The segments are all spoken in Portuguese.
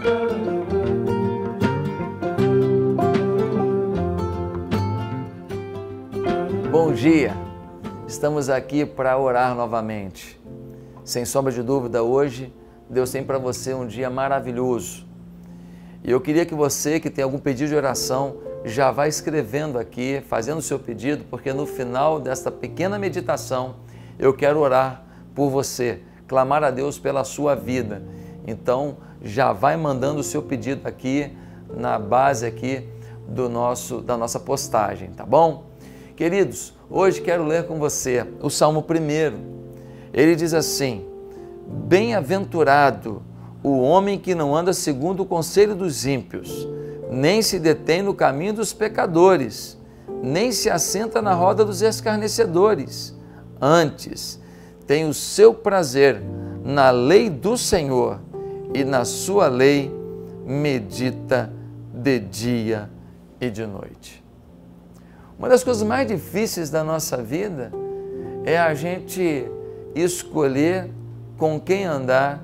Bom dia! Estamos aqui para orar novamente. Sem sombra de dúvida, hoje Deus tem para você um dia maravilhoso. E eu queria que você que tem algum pedido de oração já vá escrevendo aqui, fazendo o seu pedido, porque no final desta pequena meditação eu quero orar por você, clamar a Deus pela sua vida. Então já vai mandando o seu pedido aqui na base aqui da nossa postagem, tá bom? Queridos, hoje quero ler com você o Salmo 1. Ele diz assim: Bem-aventurado o homem que não anda segundo o conselho dos ímpios, nem se detém no caminho dos pecadores, nem se assenta na roda dos escarnecedores. Antes, tem o seu prazer na lei do Senhor, e na sua lei medita de dia e de noite. Uma das coisas mais difíceis da nossa vida é a gente escolher com quem andar,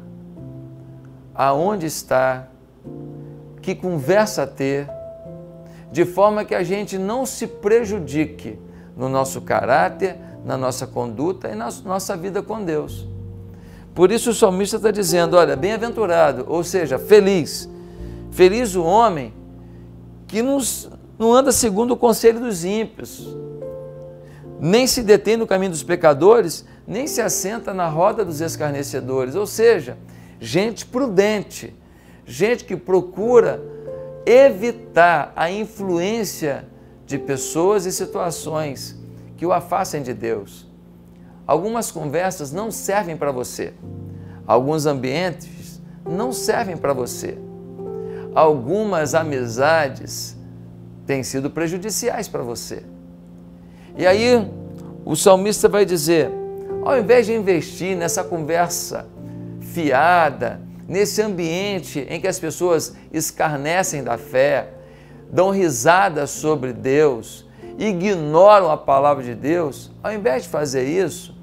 aonde estar, que conversa ter, de forma que a gente não se prejudique no nosso caráter, na nossa conduta e na nossa vida com Deus. Por isso o salmista está dizendo, olha, bem-aventurado, ou seja, feliz. Feliz o homem que não anda segundo o conselho dos ímpios, nem se detém no caminho dos pecadores, nem se assenta na roda dos escarnecedores. Ou seja, gente prudente, gente que procura evitar a influência de pessoas e situações que o afastem de Deus. Algumas conversas não servem para você, alguns ambientes não servem para você, algumas amizades têm sido prejudiciais para você. E aí o salmista vai dizer, ao invés de investir nessa conversa fiada, nesse ambiente em que as pessoas escarnecem da fé, dão risada sobre Deus, ignoram a palavra de Deus, ao invés de fazer isso,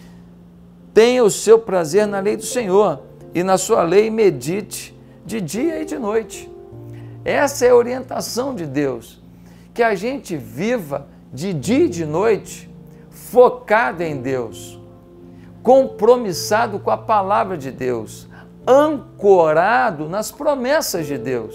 tenha o seu prazer na lei do Senhor e na sua lei medite de dia e de noite. Essa é a orientação de Deus, que a gente viva de dia e de noite, focado em Deus, compromissado com a palavra de Deus, ancorado nas promessas de Deus,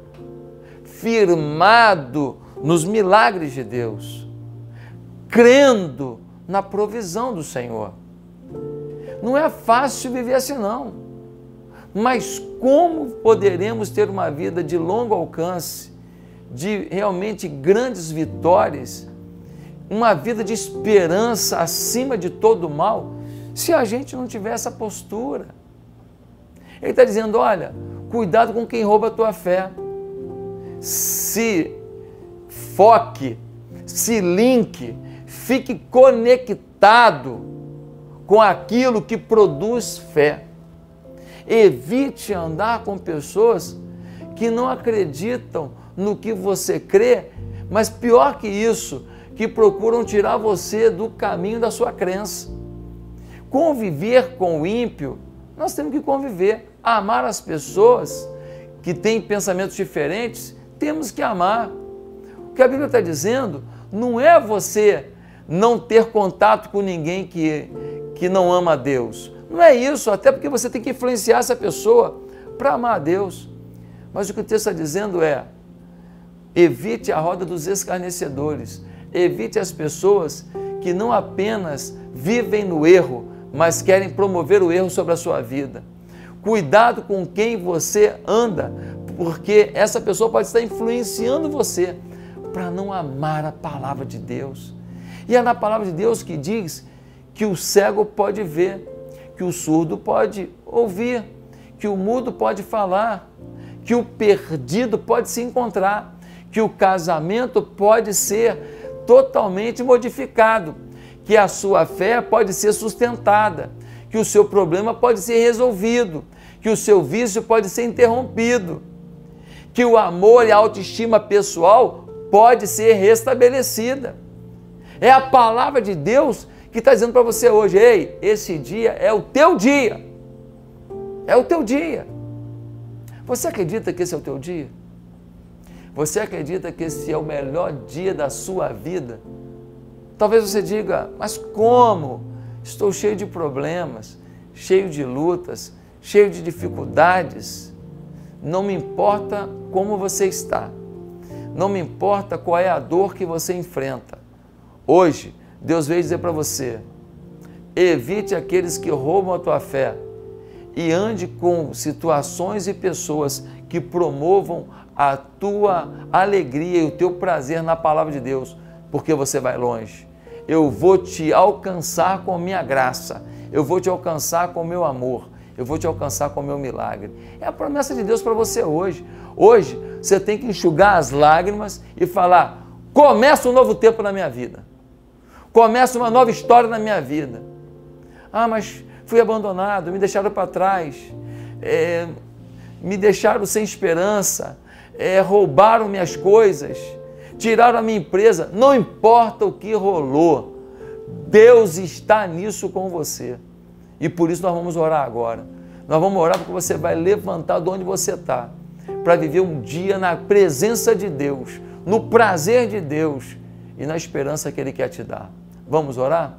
firmado nos milagres de Deus, crendo na provisão do Senhor. Não é fácil viver assim não, mas como poderemos ter uma vida de longo alcance, de realmente grandes vitórias, uma vida de esperança acima de todo mal, se a gente não tiver essa postura? Ele está dizendo, olha, cuidado com quem rouba a tua fé, se foque, se linke, fique conectado com aquilo que produz fé. Evite andar com pessoas que não acreditam no que você crê, mas pior que isso, que procuram tirar você do caminho da sua crença. Conviver com o ímpio, nós temos que conviver, amar as pessoas que têm pensamentos diferentes, temos que amar. O que a Bíblia está dizendo não é você não ter contato com ninguém que não ama a Deus. Não é isso, até porque você tem que influenciar essa pessoa para amar a Deus. Mas o que o texto está dizendo é, evite a roda dos escarnecedores, evite as pessoas que não apenas vivem no erro, mas querem promover o erro sobre a sua vida. Cuidado com quem você anda, porque essa pessoa pode estar influenciando você para não amar a palavra de Deus. E é na palavra de Deus que diz que o cego pode ver, que o surdo pode ouvir, que o mudo pode falar, que o perdido pode se encontrar, que o casamento pode ser totalmente modificado, que a sua fé pode ser sustentada, que o seu problema pode ser resolvido, que o seu vício pode ser interrompido, que o amor e a autoestima pessoal pode ser restabelecida. É a palavra de Deus que está dizendo para você hoje, ei, esse dia é o teu dia. É o teu dia. Você acredita que esse é o teu dia? Você acredita que esse é o melhor dia da sua vida? Talvez você diga, mas como? Estou cheio de problemas, cheio de lutas, cheio de dificuldades. Não me importa como você está. Não me importa qual é a dor que você enfrenta. Hoje, Deus veio dizer para você, evite aqueles que roubam a tua fé e ande com situações e pessoas que promovam a tua alegria e o teu prazer na palavra de Deus, porque você vai longe. Eu vou te alcançar com a minha graça, eu vou te alcançar com o meu amor, eu vou te alcançar com o meu milagre. É a promessa de Deus para você hoje. Hoje você tem que enxugar as lágrimas e falar, começa um novo tempo na minha vida, começa uma nova história na minha vida. Ah, mas fui abandonado, me deixaram para trás, me deixaram sem esperança, roubaram minhas coisas, tiraram a minha empresa. Não importa o que rolou, Deus está nisso com você. E por isso nós vamos orar agora. Nós vamos orar porque você vai levantar de onde você está, para viver um dia na presença de Deus, no prazer de Deus e na esperança que Ele quer te dar. Vamos orar?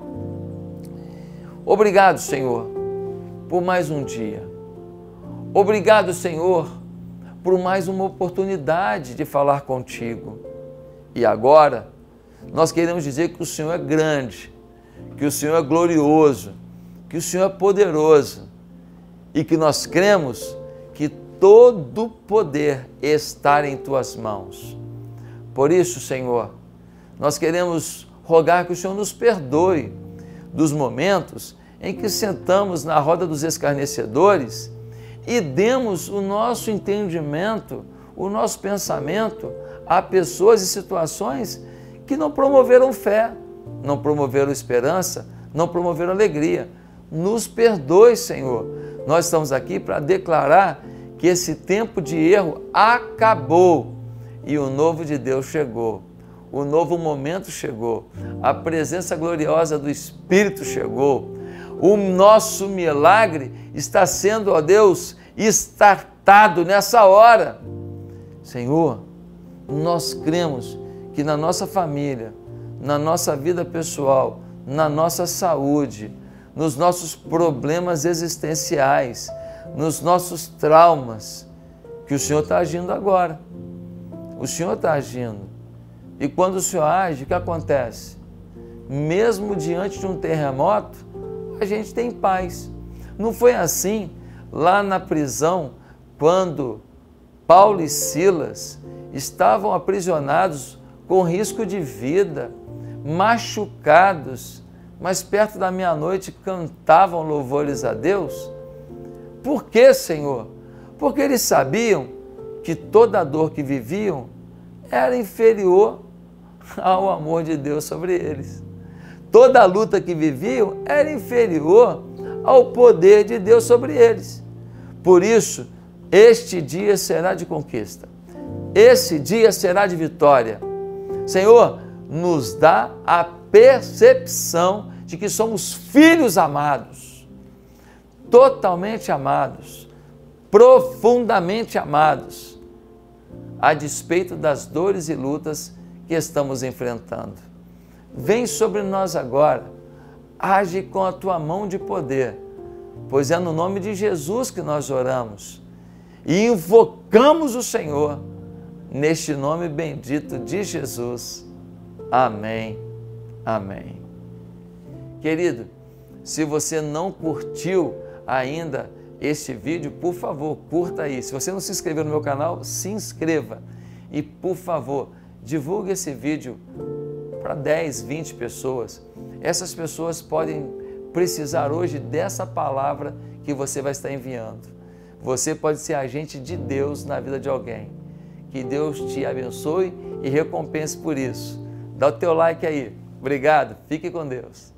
Obrigado, Senhor, por mais um dia. Obrigado, Senhor, por mais uma oportunidade de falar contigo. E agora, nós queremos dizer que o Senhor é grande, que o Senhor é glorioso, que o Senhor é poderoso e que nós cremos que todo poder está em tuas mãos. Por isso, Senhor, nós queremos rogar que o Senhor nos perdoe dos momentos em que sentamos na roda dos escarnecedores e demos o nosso entendimento, o nosso pensamento a pessoas e situações que não promoveram fé, não promoveram esperança, não promoveram alegria. Nos perdoe, Senhor. Nós estamos aqui para declarar que esse tempo de erro acabou e o novo de Deus chegou. O novo momento chegou, a presença gloriosa do Espírito chegou, o nosso milagre está sendo, ó Deus, estartado nessa hora. Senhor, nós cremos que na nossa família, na nossa vida pessoal, na nossa saúde, nos nossos problemas existenciais, nos nossos traumas, que o Senhor está agindo agora. O Senhor está agindo. E quando o Senhor age, o que acontece? Mesmo diante de um terremoto, a gente tem paz. Não foi assim lá na prisão, quando Paulo e Silas estavam aprisionados com risco de vida, machucados, mas perto da meia-noite cantavam louvores a Deus? Por quê, Senhor? Porque eles sabiam que toda a dor que viviam era inferior ao amor de Deus sobre eles. Toda a luta que viviam era inferior ao poder de Deus sobre eles. Por isso, este dia será de conquista. Esse dia será de vitória. Senhor, nos dá a percepção de que somos filhos amados, totalmente amados, profundamente amados, a despeito das dores e lutas que estamos enfrentando. Vem sobre nós agora, age com a tua mão de poder, pois é no nome de Jesus que nós oramos e invocamos o Senhor, neste nome bendito de Jesus. Amém, amém. Querido, se você não curtiu ainda este vídeo, por favor, curta aí. Se você não se inscreveu no meu canal, se inscreva. E, por favor, divulgue esse vídeo para 10, 20 pessoas. Essas pessoas podem precisar hoje dessa palavra que você vai estar enviando. Você pode ser agente de Deus na vida de alguém. Que Deus te abençoe e recompense por isso. Dá o teu like aí. Obrigado. Fique com Deus.